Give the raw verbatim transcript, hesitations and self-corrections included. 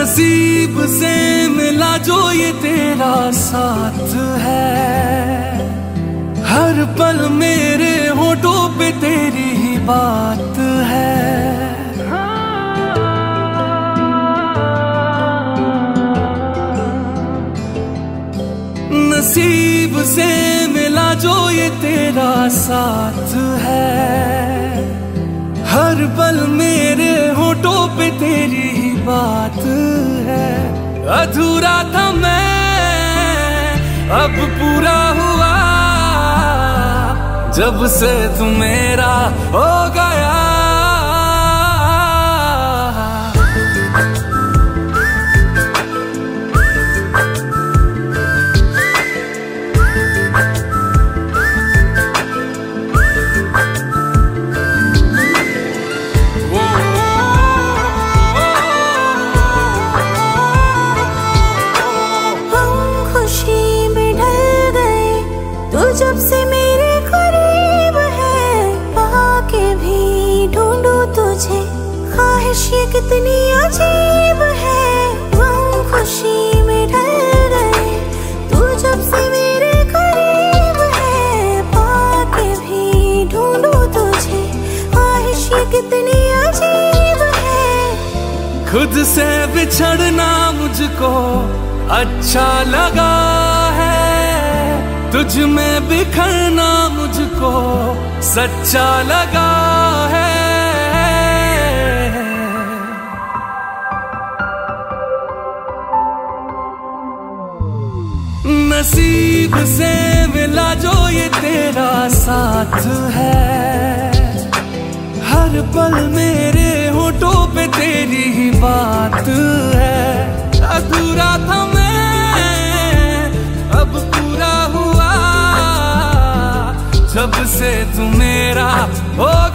नसीब से मिला जो ये तेरा साथ है, हर पल मेरे होठों पे तेरी ही बात है। नसीब से मिला जो ये तेरा साथ है, हर पल मेरे होठों पे तेरी ही बात है। अधूरा था मैं अब पूरा हुआ, जब से तू मेरा हो गया। जब से मेरे करीब है, पाके भी ढूंढूं तुझे, ख्वाहिश ये कितनी अजीब है। हम खुशी में ढल गए, तू जब से मेरे करीब है, पाके भी ढूंढूं तुझे, ख्वाहिश ये कितनी अजीब है। खुद से बिछड़ना मुझको अच्छा लगा है, तुझ में बिखरना मुझको सच्चा लगा है। नसीब से मिला जो ये तेरा साथ है, हर पल मेरे होठों पे तेरी ही बात है। अधूरा था मैं अब पूरा हुआ, जब से तू मेरा हो